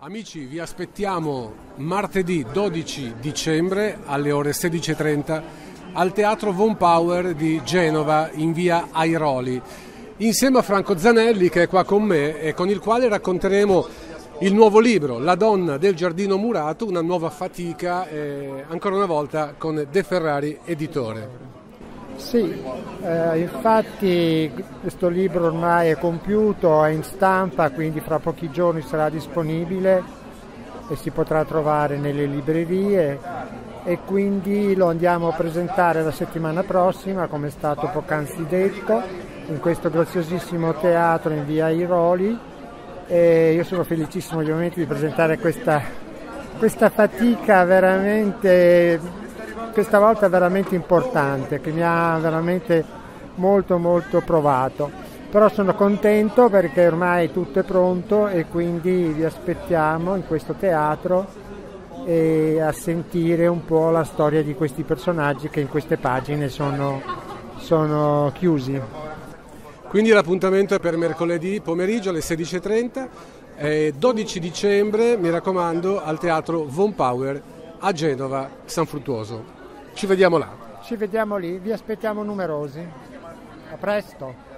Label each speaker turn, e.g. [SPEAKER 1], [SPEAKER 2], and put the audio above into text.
[SPEAKER 1] Amici, vi aspettiamo martedì 12 dicembre alle ore 16:30 al Teatro Von Pauer di Genova in via Airoli, insieme a Franco Zanelli, che è qua con me e con il quale racconteremo il nuovo libro La donna del giardino murato, una nuova fatica, ancora una volta con De Ferrari Editore.
[SPEAKER 2] Sì, infatti questo libro ormai è compiuto, è in stampa, quindi fra pochi giorni sarà disponibile e si potrà trovare nelle librerie, e quindi lo andiamo a presentare la settimana prossima, come è stato poc'anzi detto, in questo graziosissimo teatro in via Airoli, e io sono felicissimo ovviamente di presentare questa fatica veramente, questa volta veramente importante, che mi ha veramente molto provato. Però sono contento perché ormai tutto è pronto e quindi vi aspettiamo in questo teatro e a sentire un po' la storia di questi personaggi che in queste pagine sono chiusi.
[SPEAKER 1] Quindi l'appuntamento è per mercoledì pomeriggio alle 16:30, 12 dicembre, mi raccomando, al Teatro Von Pauer a Genova, San Fruttuoso. Ci vediamo là.
[SPEAKER 2] Ci vediamo lì, vi aspettiamo numerosi. A presto.